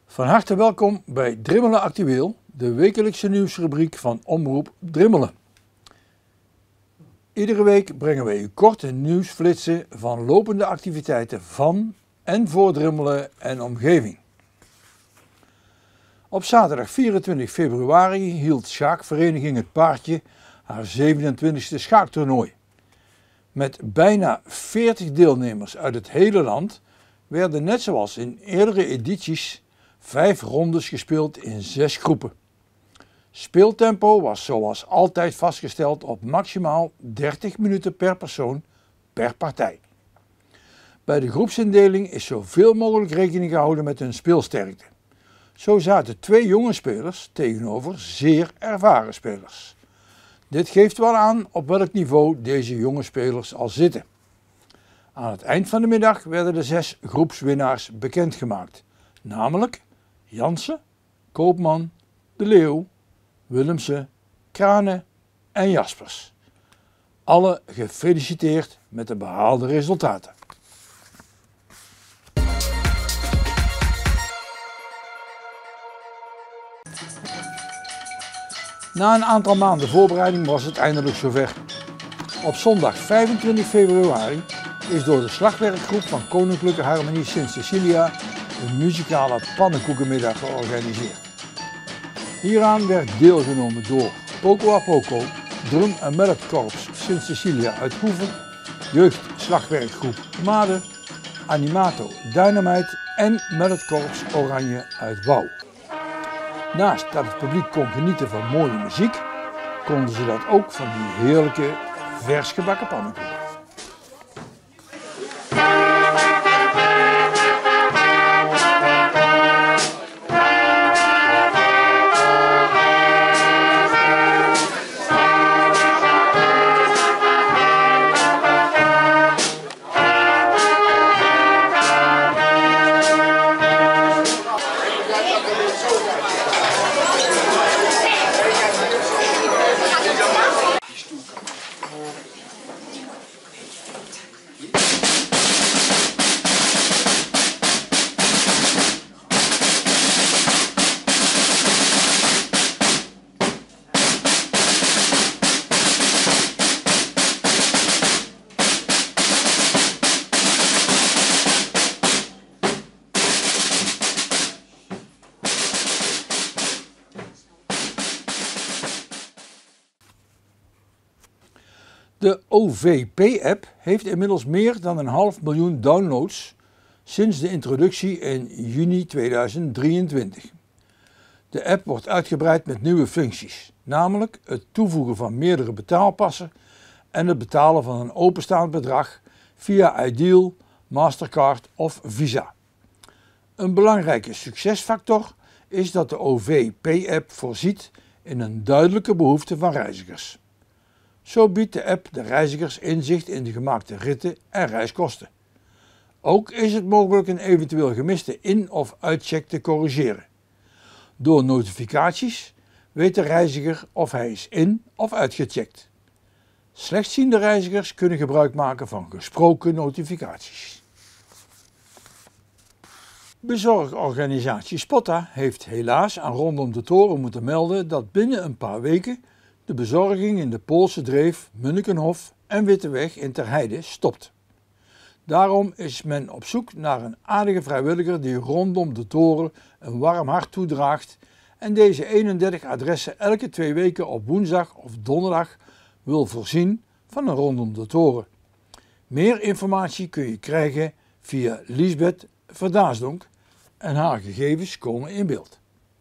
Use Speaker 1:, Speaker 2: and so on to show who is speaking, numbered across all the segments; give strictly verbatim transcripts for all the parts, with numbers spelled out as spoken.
Speaker 1: Van harte welkom bij Drimmelen Actueel, de wekelijkse nieuwsrubriek van Omroep Drimmelen. Iedere week brengen wij u korte nieuwsflitsen van lopende activiteiten van en voor Drimmelen en omgeving. Op zaterdag vierentwintig februari hield schaakvereniging Het Paardje haar zevenentwintigste schaaktoernooi. Met bijna veertig deelnemers uit het hele land werden net zoals in eerdere edities vijf rondes gespeeld in zes groepen. Speeltempo was zoals altijd vastgesteld op maximaal dertig minuten per persoon per partij. Bij de groepsindeling is zoveel mogelijk rekening gehouden met hun speelsterkte. Zo zaten twee jonge spelers tegenover zeer ervaren spelers. Dit geeft wel aan op welk niveau deze jonge spelers al zitten. Aan het eind van de middag werden de zes groepswinnaars bekendgemaakt, namelijk Jansen, Koopman, De Leeuw, Willemsen, Krane en Jaspers. Alle gefeliciteerd met de behaalde resultaten. Na een aantal maanden voorbereiding was het eindelijk zover. Op zondag vijfentwintig februari is door de slagwerkgroep van Koninklijke Harmonie Sint-Cecilia een muzikale pannenkoekenmiddag georganiseerd. Hieraan werd deelgenomen door Poco a Poco, Drum en Melkkorps Sint-Cecilia uit Hoeven, Jeugdslagwerkgroep Maden, Animato Dynamite en Melkkorps Oranje uit Wouw. Naast dat het publiek kon genieten van mooie muziek, konden ze dat ook van die heerlijke vers gebakken pannenkoeken. De O V P-app heeft inmiddels meer dan een half miljoen downloads sinds de introductie in juni tweeduizend drieëntwintig. De app wordt uitgebreid met nieuwe functies, namelijk het toevoegen van meerdere betaalpassen en het betalen van een openstaand bedrag via Ideal, Mastercard of Visa. Een belangrijke succesfactor is dat de O V P-app voorziet in een duidelijke behoefte van reizigers. Zo biedt de app de reizigers inzicht in de gemaakte ritten en reiskosten. Ook is het mogelijk een eventueel gemiste in- of uitcheck te corrigeren. Door notificaties weet de reiziger of hij is in- of uitgecheckt. Slechtziende reizigers kunnen gebruik maken van gesproken notificaties. Bezorgorganisatie Spotta heeft helaas aan Rondom de Toren moeten melden dat binnen een paar weken de bezorging in de Poolse Dreef, Munnikenhof en Witteweg in Terheide stopt. Daarom is men op zoek naar een aardige vrijwilliger die rondom de toren een warm hart toedraagt en deze eenendertig adressen elke twee weken op woensdag of donderdag wil voorzien van een rondom de toren. Meer informatie kun je krijgen via Liesbeth Verdaasdonk en haar gegevens komen in beeld.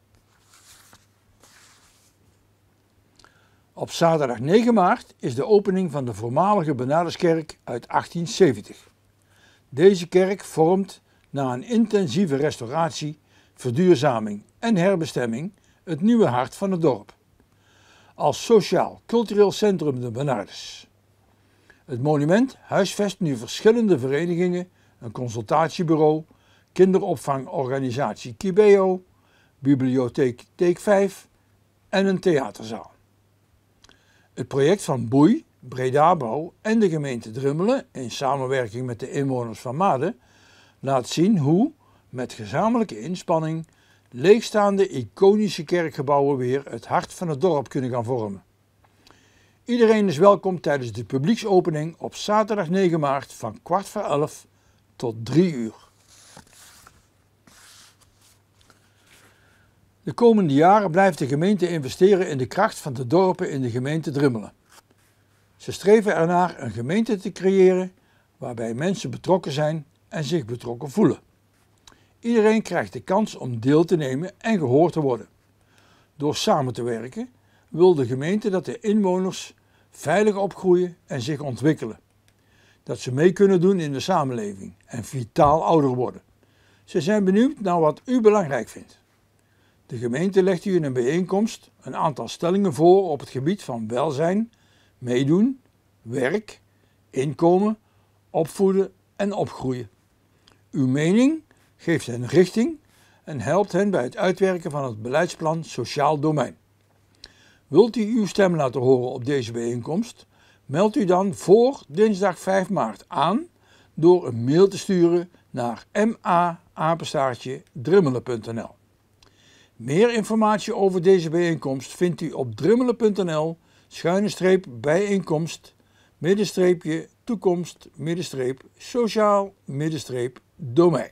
Speaker 1: Op zaterdag negen maart is de opening van de voormalige Bernardeskerk uit achttienzeventig. Deze kerk vormt na een intensieve restauratie, verduurzaming en herbestemming het nieuwe hart van het dorp. Als sociaal-cultureel centrum de Bernardes. Het monument huisvest nu verschillende verenigingen, een consultatiebureau, kinderopvangorganisatie Kibeo, bibliotheek Teek vijf en een theaterzaal. Het project van Boei, Bredabouw en de gemeente Drimmelen in samenwerking met de inwoners van Maden laat zien hoe, met gezamenlijke inspanning, leegstaande iconische kerkgebouwen weer het hart van het dorp kunnen gaan vormen. Iedereen is welkom tijdens de publieksopening op zaterdag negen maart van kwart voor elf tot drie uur. De komende jaren blijft de gemeente investeren in de kracht van de dorpen in de gemeente Drimmelen. Ze streven ernaar een gemeente te creëren waarbij mensen betrokken zijn en zich betrokken voelen. Iedereen krijgt de kans om deel te nemen en gehoord te worden. Door samen te werken wil de gemeente dat de inwoners veilig opgroeien en zich ontwikkelen. Dat ze mee kunnen doen in de samenleving en vitaal ouder worden. Ze zijn benieuwd naar wat u belangrijk vindt. De gemeente legt u in een bijeenkomst een aantal stellingen voor op het gebied van welzijn, meedoen, werk, inkomen, opvoeden en opgroeien. Uw mening geeft hen richting en helpt hen bij het uitwerken van het beleidsplan Sociaal Domein. Wilt u uw stem laten horen op deze bijeenkomst? Meld u dan voor dinsdag vijf maart aan door een mail te sturen naar m a apenstaartje drimmelen punt n l. Meer informatie over deze bijeenkomst vindt u op drimmelen punt n l schuine streep bijeenkomst middenstreepje toekomst middenstreep sociaal middenstreep domein.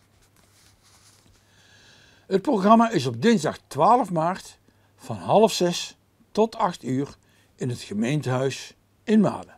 Speaker 1: Het programma is op dinsdag twaalf maart van half zes tot acht uur in het gemeentehuis in Maden.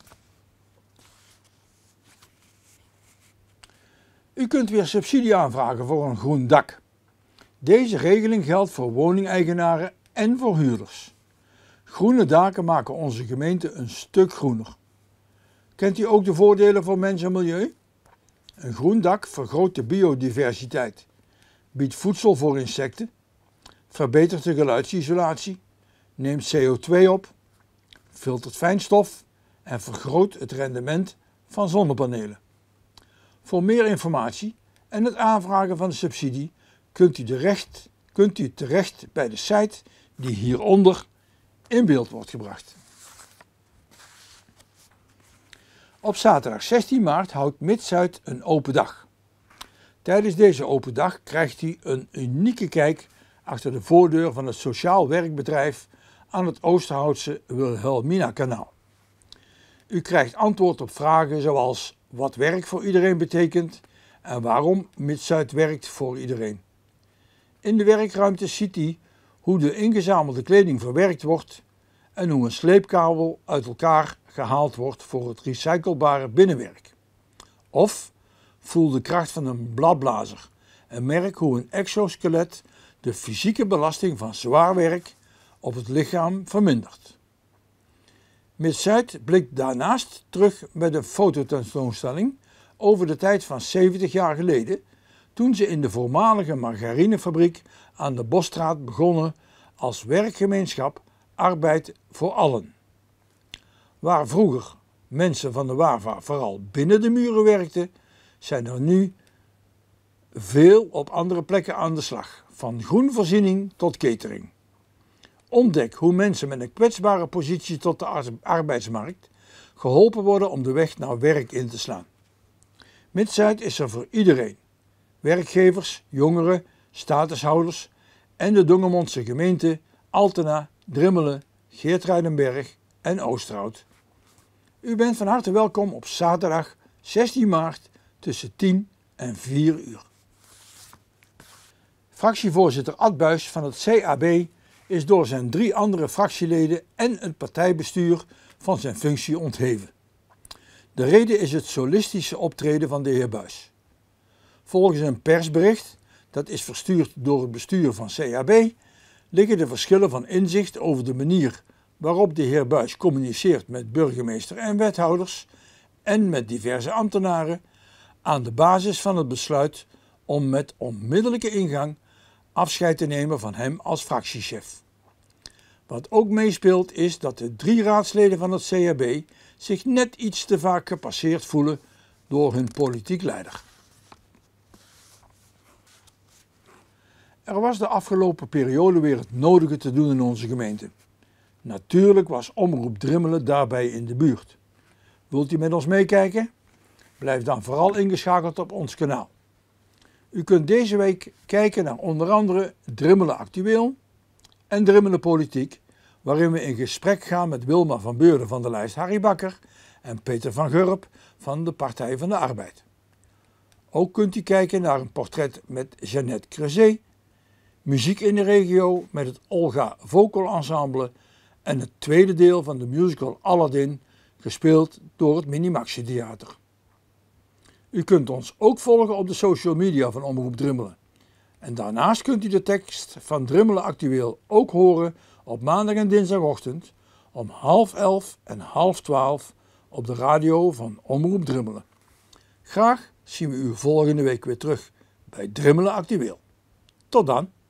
Speaker 1: U kunt weer subsidie aanvragen voor een groen dak. Deze regeling geldt voor woningeigenaren en voor huurders. Groene daken maken onze gemeente een stuk groener. Kent u ook de voordelen voor mens en milieu? Een groen dak vergroot de biodiversiteit, biedt voedsel voor insecten, verbetert de geluidsisolatie, neemt C O twee op, filtert fijnstof en vergroot het rendement van zonnepanelen. Voor meer informatie en het aanvragen van de subsidie kunt u, terecht, kunt u terecht bij de site die hieronder in beeld wordt gebracht. Op zaterdag zestien maart houdt Mid-Zuid een open dag. Tijdens deze open dag krijgt u een unieke kijk achter de voordeur van het sociaal werkbedrijf aan het Oosterhoutse Wilhelmina-kanaal. U krijgt antwoord op vragen zoals wat werk voor iedereen betekent en waarom Mid-Zuid werkt voor iedereen. In de werkruimte ziet u hoe de ingezamelde kleding verwerkt wordt en hoe een sleepkabel uit elkaar gehaald wordt voor het recyclebare binnenwerk. Of voel de kracht van een bladblazer en merk hoe een exoskelet de fysieke belasting van zwaar werk op het lichaam vermindert. Mid-Zuid blikt daarnaast terug met een fototentoonstelling over de tijd van zeventig jaar geleden, toen ze in de voormalige margarinefabriek aan de Bosstraat begonnen als werkgemeenschap Arbeid voor Allen. Waar vroeger mensen van de Wava vooral binnen de muren werkten, zijn er nu veel op andere plekken aan de slag, van groenvoorziening tot catering. Ontdek hoe mensen met een kwetsbare positie tot de arbeidsmarkt geholpen worden om de weg naar werk in te slaan. Mid-Zuid is er voor iedereen. Werkgevers, jongeren, statushouders en de Dongermondse gemeente, Altena, Drimmelen, Geertruidenberg en Oosterhout. U bent van harte welkom op zaterdag zestien maart tussen tien en vier uur. Fractievoorzitter Ad Buys van het C A B is door zijn drie andere fractieleden en het partijbestuur van zijn functie ontheven. De reden is het solistische optreden van de heer Buys. Volgens een persbericht, dat is verstuurd door het bestuur van C A B, liggen de verschillen van inzicht over de manier waarop de heer Buys communiceert met burgemeester en wethouders en met diverse ambtenaren aan de basis van het besluit om met onmiddellijke ingang afscheid te nemen van hem als fractiechef. Wat ook meespeelt is dat de drie raadsleden van het C A B zich net iets te vaak gepasseerd voelen door hun politiek leider. Er was de afgelopen periode weer het nodige te doen in onze gemeente. Natuurlijk was Omroep Drimmelen daarbij in de buurt. Wilt u met ons meekijken? Blijf dan vooral ingeschakeld op ons kanaal. U kunt deze week kijken naar onder andere Drimmelen Actueel en Drimmelen Politiek, waarin we in gesprek gaan met Wilma van Beurden van de lijst Harry Bakker en Peter van Gurp van de Partij van de Arbeid. Ook kunt u kijken naar een portret met Jeannette Creuset, muziek in de regio met het Olga Vocal Ensemble en het tweede deel van de musical Aladdin, gespeeld door het Minimaxi Theater. U kunt ons ook volgen op de social media van Omroep Drimmelen. En daarnaast kunt u de tekst van Drimmelen Actueel ook horen op maandag en dinsdagochtend om half elf en half twaalf op de radio van Omroep Drimmelen. Graag zien we u volgende week weer terug bij Drimmelen Actueel. Tot dan!